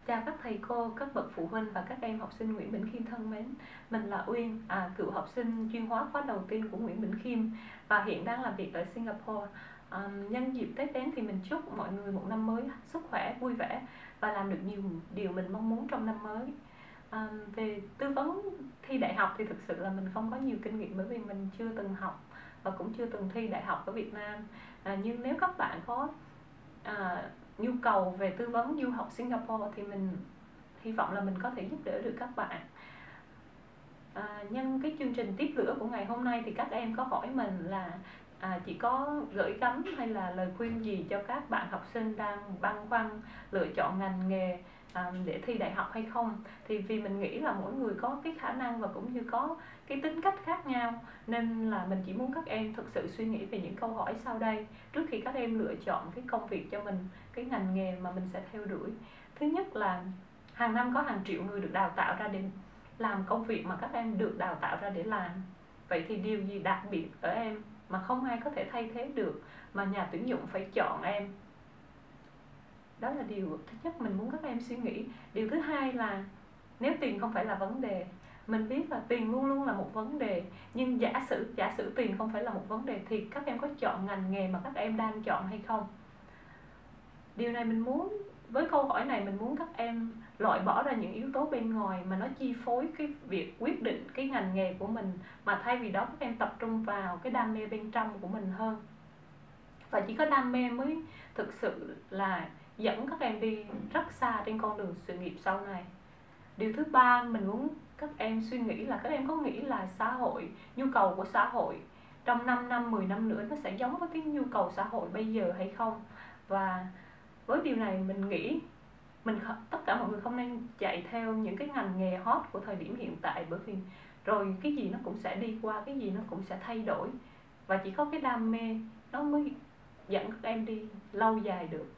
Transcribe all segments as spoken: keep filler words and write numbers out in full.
Chào các thầy cô, các bậc phụ huynh và các em học sinh Nguyễn Bỉnh Khiêm thân mến. Mình là Uyên, à, cựu học sinh chuyên hóa khóa đầu tiên của Nguyễn Bỉnh Khiêm và hiện đang làm việc ở Singapore. À, nhân dịp Tết đến thì mình chúc mọi người một năm mới sức khỏe, vui vẻ và làm được nhiều điều mình mong muốn trong năm mới. À, về tư vấn thi đại học thì thực sự là mình không có nhiều kinh nghiệm bởi vì mình chưa từng học và cũng chưa từng thi đại học ở Việt Nam. À, nhưng nếu các bạn có à, nhu cầu về tư vấn du học Singapore thì mình hy vọng là mình có thể giúp đỡ được các bạn. À, nhân cái chương trình tiếp lửa của ngày hôm nay thì các em có hỏi mình là à, chỉ có gửi gắm hay là lời khuyên gì cho các bạn học sinh đang băn khoăn lựa chọn ngành nghề à, để thi đại học hay không. Thì vì mình nghĩ là mỗi người có cái khả năng và cũng như có cái tính cách khác nhau, nên là mình chỉ muốn các em thực sự suy nghĩ về những câu hỏi sau đây trước khi các em lựa chọn cái công việc cho mình, cái ngành nghề mà mình sẽ theo đuổi. Thứ nhất là hàng năm có hàng triệu người được đào tạo ra để làm công việc mà các em được đào tạo ra để làm. Vậy thì điều gì đặc biệt ở em mà không ai có thể thay thế được mà nhà tuyển dụng phải chọn em? Đó là điều thứ nhất mình muốn các em suy nghĩ. Điều thứ hai là nếu tiền không phải là vấn đề, mình biết là tiền luôn luôn là một vấn đề, nhưng giả sử giả sử tiền không phải là một vấn đề thì các em có chọn ngành nghề mà các em đang chọn hay không? Điều này mình muốn, với câu hỏi này mình muốn các em loại bỏ ra những yếu tố bên ngoài mà nó chi phối cái việc quyết định cái ngành nghề của mình, mà thay vì đó các em tập trung vào cái đam mê bên trong của mình hơn. Và chỉ có đam mê mới thực sự là dẫn các em đi rất xa trên con đường sự nghiệp sau này. Điều thứ ba mình muốn các em suy nghĩ là các em có nghĩ là xã hội, nhu cầu của xã hội trong năm năm, mười năm nữa nó sẽ giống với cái nhu cầu xã hội bây giờ hay không? Và với điều này mình nghĩ mình tất cả mọi người không nên chạy theo những cái ngành nghề hot của thời điểm hiện tại, bởi vì rồi cái gì nó cũng sẽ đi qua, cái gì nó cũng sẽ thay đổi, và chỉ có cái đam mê nó mới dẫn các em đi lâu dài được.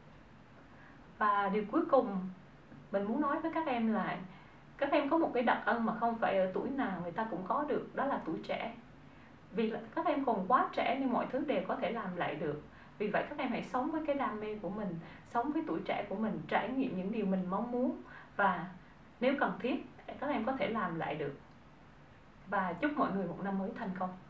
Và điều cuối cùng mình muốn nói với các em là các em có một cái đặc ân mà không phải ở tuổi nào người ta cũng có được, đó là tuổi trẻ. Vì là các em còn quá trẻ nên mọi thứ đều có thể làm lại được. Vì vậy các em hãy sống với cái đam mê của mình, sống với tuổi trẻ của mình, trải nghiệm những điều mình mong muốn, và nếu cần thiết các em có thể làm lại được. Và chúc mọi người một năm mới thành công.